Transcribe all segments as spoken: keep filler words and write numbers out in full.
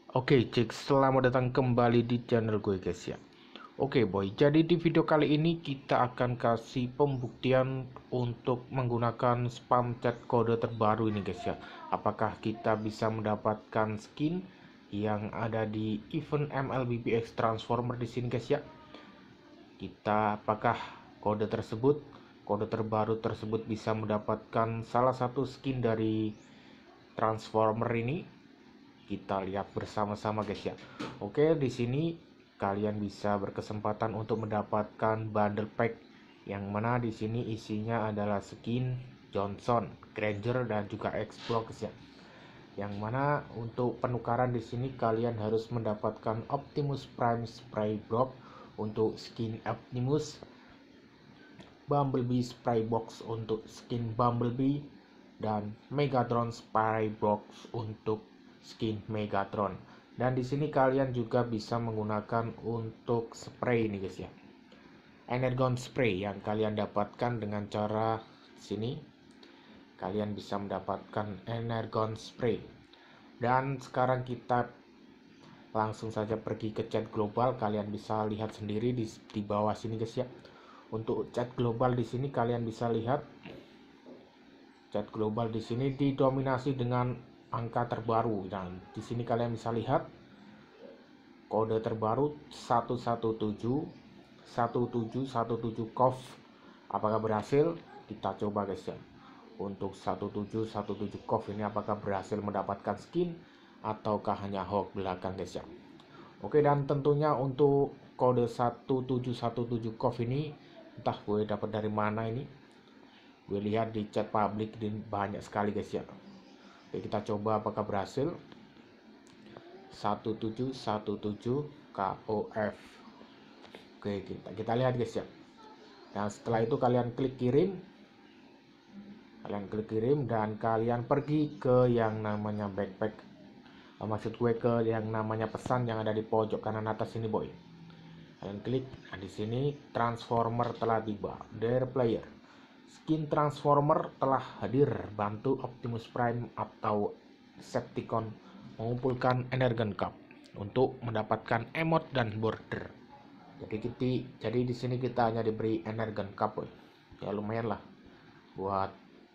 Oke, cek, selamat datang kembali di channel gue guys ya. Oke boy, jadi di video kali ini kita akan kasih pembuktian untuk menggunakan spam chat kode terbaru ini guys ya. Apakah kita bisa mendapatkan skin yang ada di event M L B B X Transformer di sini guys ya. Kita apakah kode tersebut, kode terbaru tersebut bisa mendapatkan salah satu skin dari Transformer ini? Kita lihat bersama-sama guys ya. Oke, di sini kalian bisa berkesempatan untuk mendapatkan bundle pack yang mana di sini isinya adalah skin Johnson, Granger dan juga Xbox ya. Yang mana untuk penukaran di sini kalian harus mendapatkan Optimus Prime Spray Box untuk skin Optimus, Bumblebee Spray Box untuk skin Bumblebee, dan Megatron Spray Box untuk skin Megatron. Dan di sini kalian juga bisa menggunakan untuk spray ini guys ya, Energon Spray yang kalian dapatkan dengan cara sini. Kalian bisa mendapatkan Energon Spray. Dan sekarang kita langsung saja pergi ke chat global. Kalian bisa lihat sendiri di, di bawah sini guys ya. Untuk chat global di sini kalian bisa lihat chat global di sini didominasi dengan angka terbaru. Dan di sini kalian bisa lihat kode terbaru satu satu tujuh satu tujuh satu tujuh C O F. Apakah berhasil? Kita coba guys ya. Untuk satu tujuh satu tujuh C O F ini apakah berhasil mendapatkan skin ataukah hanya hoax belakang guys ya. Oke, dan tentunya untuk kode satu tujuh satu tujuh C O F ini entah gue dapat dari mana ini. Gue lihat di chat publik dan banyak sekali guys ya. Oke, kita coba apakah berhasil. Satu tujuh satu tujuh C O F. Oke, kita kita lihat guys ya. Nah, setelah itu kalian klik kirim. Kalian klik kirim dan kalian pergi ke yang namanya backpack. Maksud gue ke yang namanya pesan yang ada di pojok kanan atas ini boy. Kalian klik. Nah, di sini Transformer telah tiba. Dear player, skin Transformer telah hadir. Bantu Optimus Prime atau Decepticon mengumpulkan Energon Cup untuk mendapatkan emot dan border. Jadi kita, jadi di sini kita hanya diberi Energon Cup, boy. Ya lumayan lah buat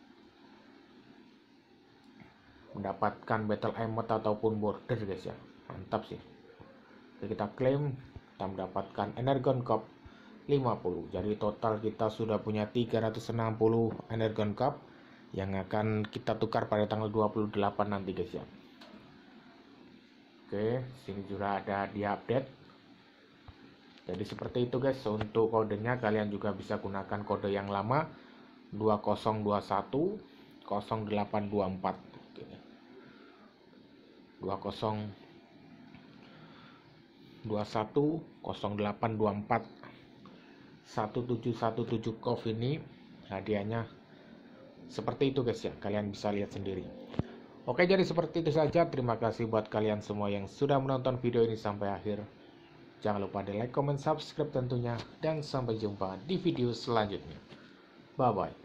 mendapatkan battle emot ataupun border guys ya. Mantap sih. Jadi kita klaim, kita mendapatkan Energon Cup lima puluh. Jadi total kita sudah punya tiga ratus enam puluh Energon Cup yang akan kita tukar pada tanggal dua puluh delapan nanti guys ya. Oke, sini juga ada di update. Jadi seperti itu guys. Untuk kodenya kalian juga bisa gunakan kode yang lama dua nol dua satu nol delapan dua empat. Oke. dua nol dua satu nol delapan dua empat satu tujuh satu tujuh C O F ini hadiahnya seperti itu guys ya. Kalian bisa lihat sendiri. Oke, jadi seperti itu saja. Terima kasih buat kalian semua yang sudah menonton video ini sampai akhir. Jangan lupa di like, comment, subscribe tentunya. Dan sampai jumpa di video selanjutnya. Bye-bye.